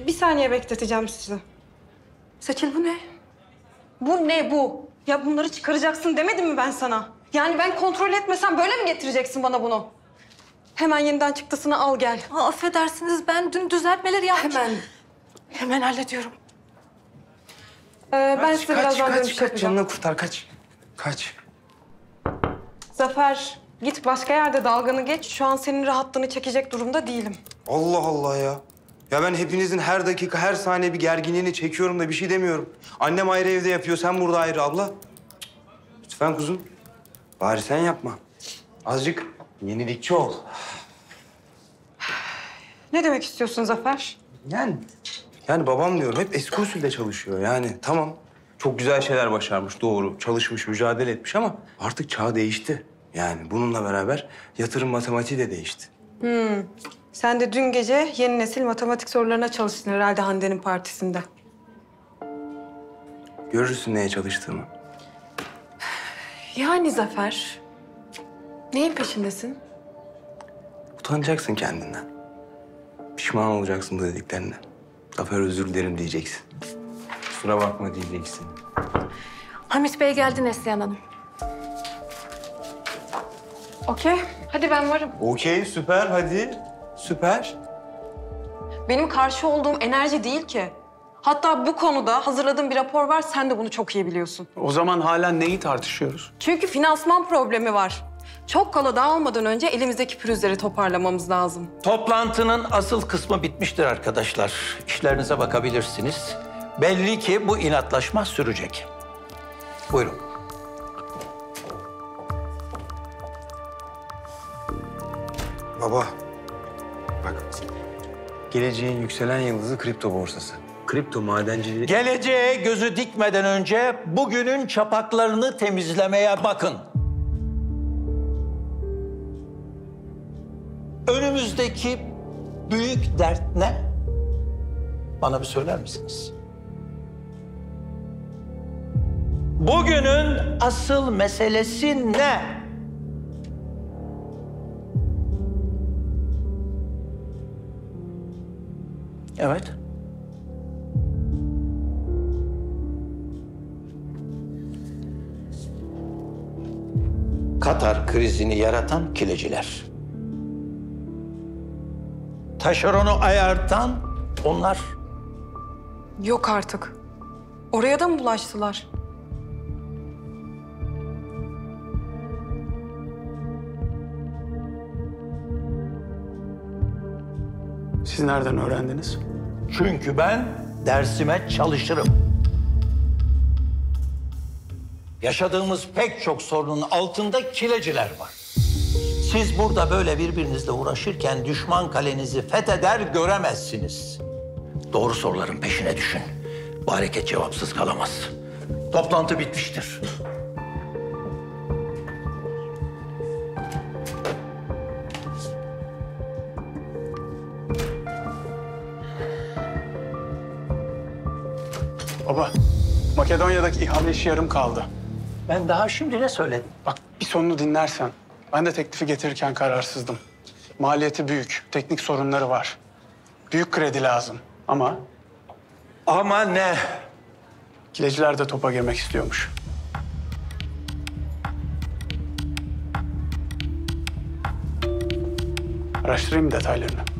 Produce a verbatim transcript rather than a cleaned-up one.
bir saniye bekleteceğim sizi. Seçil bu ne? Bu ne bu? Ya bunları çıkaracaksın demedim mi ben sana? Yani ben kontrol etmesem böyle mi getireceksin bana bunu? Hemen yeniden çıktısını al gel. Aa, affedersiniz ben dün düzeltmeleri yaptım. Hemen. Hemen hallediyorum. Ee, ben Kaç, size kaç, birazdan kaç, dönüş kaç, yapacağım. canını kurtar, kaç. Kaç. Zafer, git başka yerde dalganı geç. Şu an senin rahatlığını çekecek durumda değilim. Allah Allah ya. Ya ben hepinizin her dakika, her saniye bir gerginliğini çekiyorum da bir şey demiyorum. Annem ayrı evde yapıyor, sen burada ayrı abla. Cık. Lütfen kuzum. Bari sen yapma. Azıcık yenilikçi ol. Ne demek istiyorsun Zafer? Yani, yani babam diyorum hep eski usulde çalışıyor. Yani tamam, çok güzel şeyler başarmış, doğru. Çalışmış, mücadele etmiş ama artık çağ değişti. Yani bununla beraber yatırım matematiği de değişti. Sen de dün gece yeni nesil matematik sorularına çalıştın herhalde Hande'nin partisinde. Görürsün neye çalıştığımı. Yani Zafer, neyin peşindesin? Utanacaksın kendinden. Pişman olacaksın bu dediklerinden. Zafer özür dilerim diyeceksin. Kusura bakma diyeceksin. Hamit Bey geldi Neslihan Hanım. Okey, hadi ben varım. Okey, süper hadi. Süper. Benim karşı olduğum enerji değil ki. Hatta bu konuda hazırladığım bir rapor var, sen de bunu çok iyi biliyorsun. O zaman hala neyi tartışıyoruz? Çünkü finansman problemi var. Çok kala dağılmadan önce elimizdeki pürüzleri toparlamamız lazım. Toplantının asıl kısmı bitmiştir arkadaşlar. İşlerinize bakabilirsiniz. Belli ki bu inatlaşma sürecek. Buyurun. Baba, bak. Geleceğin yükselen yıldızı kripto borsası. Kripto madenciliği... Geleceğe gözü dikmeden önce bugünün çapaklarını temizlemeye bakın. Önümüzdeki büyük dert ne? Bana bir söyler misiniz? Bugünün asıl meselesi ne? Evet. Katar krizini yaratan kileciler. Taşeronu ayartan onlar. Yok artık. Oraya da mı bulaştılar? Siz nereden öğrendiniz? Çünkü ben dersime çalışırım. Yaşadığımız pek çok sorunun altında kileciler var. Siz burada böyle birbirinizle uğraşırken düşman kalenizi fetheder göremezsiniz. Doğru soruların peşine düşün. Bu hareket cevapsız kalamaz. Toplantı bitmiştir. Baba, Makedonya'daki ihale işi yarım kaldı. Ben daha şimdi ne söyledim? Bak bir sonunu dinlersen. Ben de teklifi getirirken kararsızdım. Maliyeti büyük, teknik sorunları var. Büyük kredi lazım ama Ama ne? kileciler de topa girmek istiyormuş. Araştırayım detaylarını.